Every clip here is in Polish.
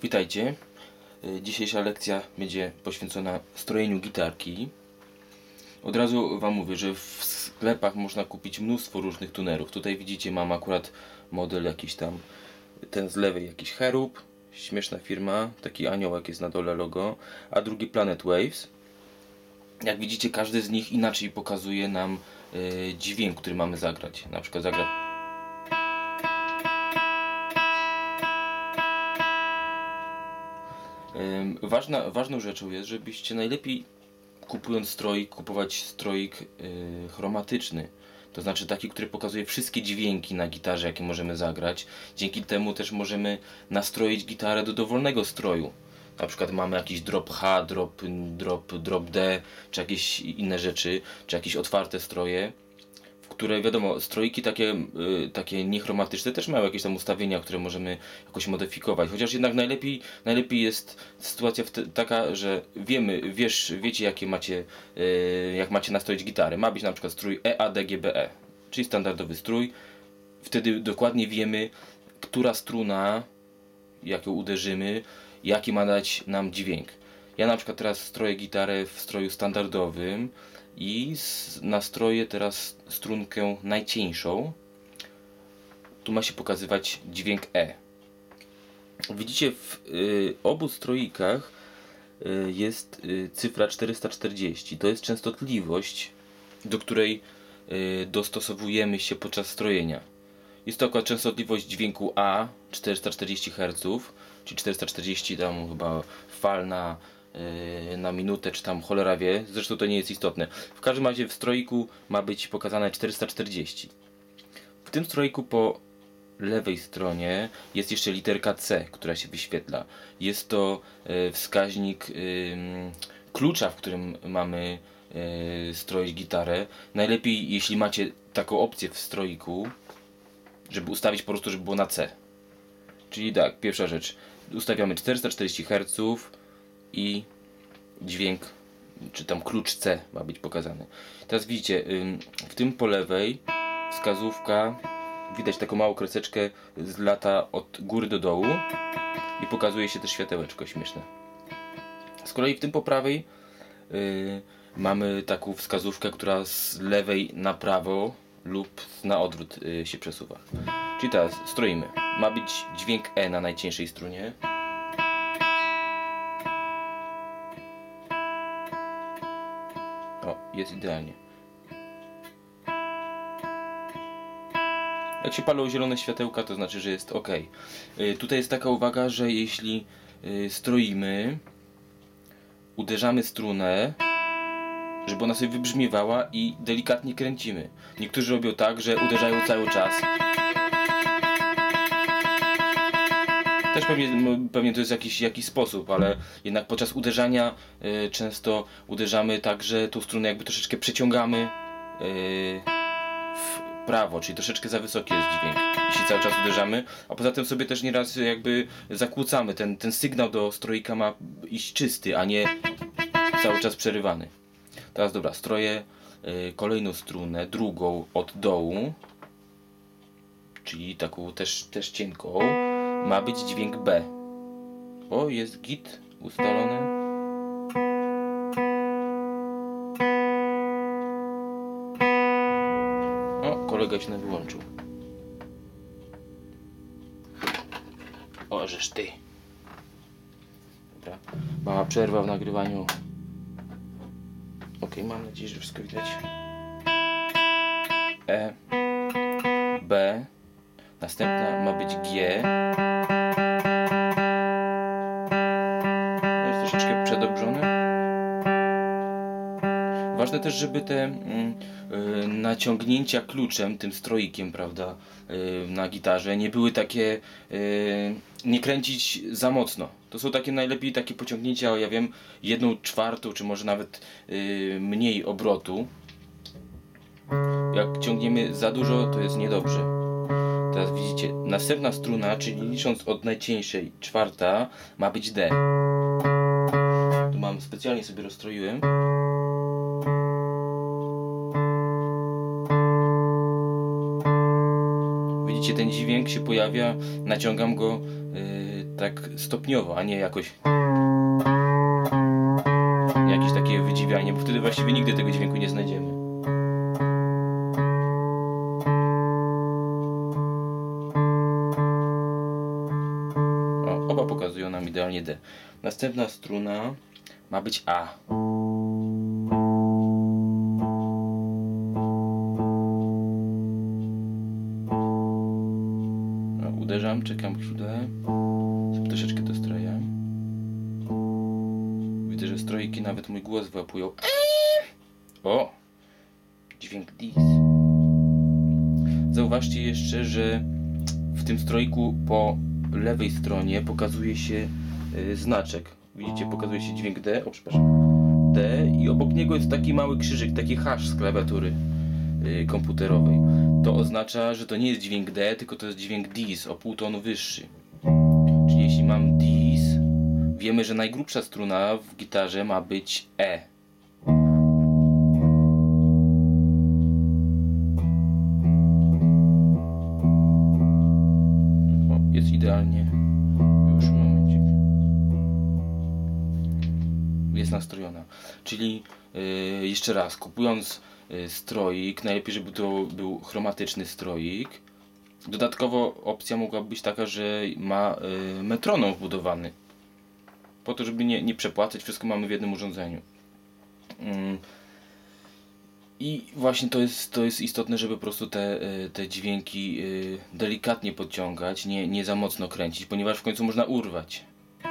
Witajcie. Dzisiejsza lekcja będzie poświęcona strojeniu gitarki. Od razu Wam mówię, że w sklepach można kupić mnóstwo różnych tunerów. Tutaj widzicie, mam akurat model jakiś tam, ten z lewej jakiś Cherub, śmieszna firma, taki aniołek jest na dole logo, a drugi Planet Waves. Jak widzicie, każdy z nich inaczej pokazuje nam dźwięk, który mamy zagrać. Na przykład ważną rzeczą jest, żebyście najlepiej kupując stroik, kupować stroik chromatyczny. To znaczy taki, który pokazuje wszystkie dźwięki na gitarze, jakie możemy zagrać. Dzięki temu też możemy nastroić gitarę do dowolnego stroju. Na przykład mamy jakiś drop H, drop D, czy jakieś inne rzeczy, czy jakieś otwarte stroje, które wiadomo, stroiki takie niechromatyczne też mają jakieś tam ustawienia, które możemy jakoś modyfikować. Chociaż jednak najlepiej jest sytuacja taka, że wiecie jakie macie, jak macie nastroić gitarę. Ma być na przykład strój EADGBE, czyli standardowy strój. Wtedy dokładnie wiemy, która struna, jak ją uderzymy, jaki ma dać nam dźwięk. Ja na przykład teraz stroję gitarę w stroju standardowym i nastroję teraz strunkę najcieńszą. Tu ma się pokazywać dźwięk E. Widzicie, w obu stroikach jest cyfra 440. To jest częstotliwość, do której dostosowujemy się podczas strojenia. Jest to akurat częstotliwość dźwięku A, 440 Hz, czyli 440 tam chyba fal na minutę, czy tam cholera wie, zresztą to nie jest istotne. W każdym razie w stroiku ma być pokazane 440. W tym stroiku po lewej stronie jest jeszcze literka C, która się wyświetla. Jest to wskaźnik klucza, w którym mamy stroić gitarę. Najlepiej, jeśli macie taką opcję w stroiku, żeby ustawić po prostu, żeby było na C. Czyli tak, pierwsza rzecz, ustawiamy 440 Hz i dźwięk, czy tam klucz C ma być pokazany. Teraz widzicie, w tym po lewej wskazówka, widać taką małą kreseczkę z lata od góry do dołu i pokazuje się też światełeczko śmieszne. Z kolei w tym po prawej mamy taką wskazówkę, która z lewej na prawo lub na odwrót się przesuwa. Czyli teraz stroimy. Ma być dźwięk E na najcieńszej strunie. O, jest idealnie. Jak się palą zielone światełka, to znaczy, że jest ok. Tutaj jest taka uwaga, że jeśli stroimy, uderzamy strunę, żeby ona sobie wybrzmiewała i delikatnie kręcimy. Niektórzy robią tak, że uderzają cały czas. Też pewnie to jest jakiś sposób, ale jednak podczas uderzania często uderzamy tak, że tą strunę jakby troszeczkę przeciągamy w prawo, czyli troszeczkę za wysoki jest dźwięk, jeśli cały czas uderzamy, a poza tym sobie też nieraz jakby zakłócamy, ten sygnał do stroika ma iść czysty, a nie cały czas przerywany. Teraz dobra, stroję kolejną strunę, drugą od dołu, czyli taką też cienką, ma być dźwięk B. O, jest git ustalony. O, kolega się wyłączył. O, żeż ty. Dobra, mała przerwa w nagrywaniu. Ok, mam nadzieję, że wszystko widać. E, B, następna ma być G. Jest troszeczkę przedobrzony. Ważne też, żeby te naciągnięcia kluczem, tym stroikiem, prawda, na gitarze nie były takie, nie kręcić za mocno. To są takie najlepiej takie pociągnięcia, ja wiem, 1/4, czy może nawet mniej obrotu. Jak ciągniemy za dużo, to jest niedobrze. Teraz widzicie, następna struna, czyli licząc od najcieńszej, czwarta, ma być D. Tu mam, specjalnie sobie rozstroiłem. Widzicie, ten dźwięk się pojawia, naciągam go tak stopniowo, a nie jakoś jakieś takie wydziwianie, bo wtedy właściwie nigdy tego dźwięku nie znajdziemy. O, oba pokazują nam idealnie D. Następna struna ma być A. Uderzam, czekam chwilę, troszeczkę dostroję. Widzę, że strojki nawet mój głos wyłapują. O! Dźwięk dis. Zauważcie jeszcze, że w tym strojku po lewej stronie pokazuje się znaczek. Widzicie, pokazuje się dźwięk D, o przepraszam, D i obok niego jest taki mały krzyżyk, taki hash z klawiatury komputerowej. To oznacza, że to nie jest dźwięk D, tylko to jest dźwięk dis, o pół tonu wyższy. Czyli jeśli mam dis, wiemy, że najgrubsza struna w gitarze ma być E. O, jest idealnie. Już momencik. Jest nastrojona. Czyli jeszcze raz, kupując stroik, najlepiej, żeby to był chromatyczny stroik. Dodatkowo opcja mogłaby być taka, że ma metronom wbudowany. Po to, żeby nie przepłacać, wszystko mamy w jednym urządzeniu. I właśnie to jest istotne, żeby po prostu te dźwięki delikatnie podciągać, nie za mocno kręcić, ponieważ w końcu można urwać.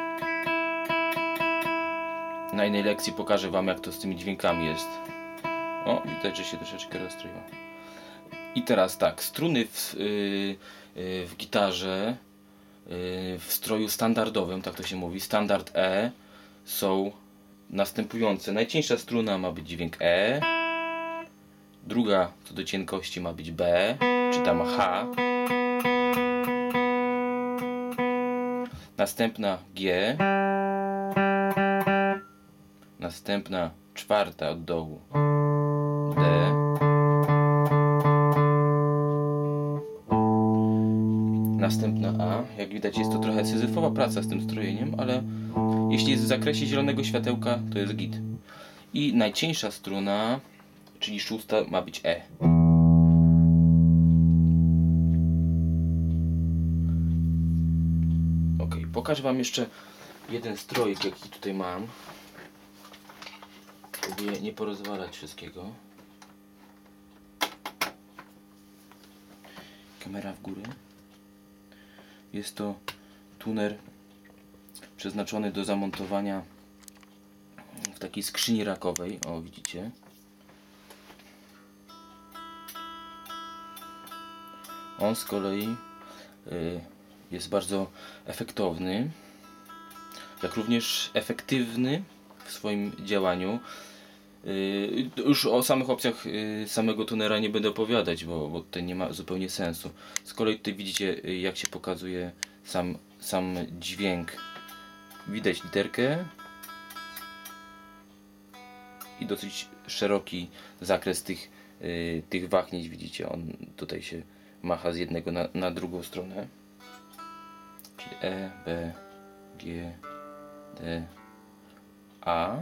Na innej lekcji pokażę wam, jak to z tymi dźwiękami jest. O, widać, że się troszeczkę rozstroiło. I teraz tak, struny w gitarze, w stroju standardowym, tak to się mówi, standard E, są następujące. Najcieńsza struna ma być dźwięk E, druga co do cienkości ma być B, czy tam H, następna G, następna czwarta od dołu D, następna A. Jak widać, jest to trochę syzyfowa praca z tym strojeniem, ale jeśli jest w zakresie zielonego światełka, to jest git. I najcieńsza struna, czyli szósta, ma być E. Ok, pokażę wam jeszcze jeden strojek, jaki tutaj mam. Próbuję nie porozwalać wszystkiego. Kamera w górę. Jest to tuner przeznaczony do zamontowania w takiej skrzyni rakowej. O, widzicie. On z kolei jest bardzo efektowny, jak również efektywny w swoim działaniu. Już o samych opcjach samego tunera nie będę opowiadać, bo to nie ma zupełnie sensu. Z kolei tutaj widzicie, jak się pokazuje sam dźwięk. Widać literkę i dosyć szeroki zakres tych wahnięć. Widzicie, on tutaj się macha z jednego na drugą stronę. Czyli E, B, G, D, A.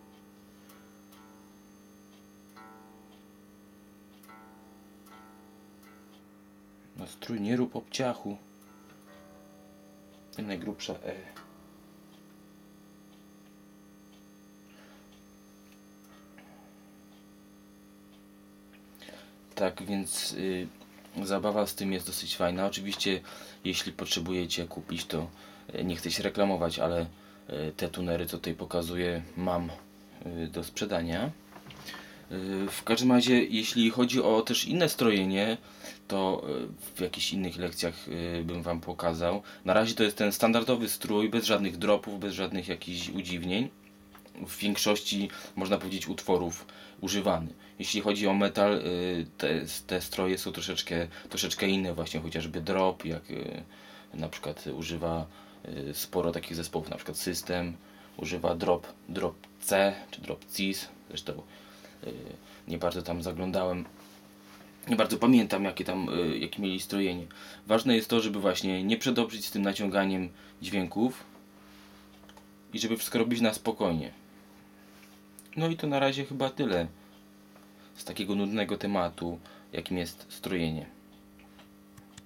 Nastrój, nie rób obciachu. I najgrubsza E. Tak więc zabawa z tym jest dosyć fajna. Oczywiście jeśli potrzebujecie kupić, to nie chcę się reklamować, ale te tunery, co tutaj pokazuję, mam do sprzedania. W każdym razie, jeśli chodzi o też inne strojenie, to w jakichś innych lekcjach bym wam pokazał. Na razie to jest ten standardowy strój, bez żadnych dropów, bez żadnych jakichś udziwnień. W większości, można powiedzieć, utworów używany. Jeśli chodzi o metal, te stroje są troszeczkę inne, właśnie chociażby drop, jak na przykład używa sporo takich zespołów, na przykład System używa drop C czy drop CIS, zresztą nie bardzo tam zaglądałem. Nie bardzo pamiętam jakie mieli strojenie. Ważne jest to, żeby właśnie nie przedobrzyć z tym naciąganiem dźwięków i żeby wszystko robić na spokojnie. No i to na razie chyba tyle z takiego nudnego tematu, jakim jest strojenie.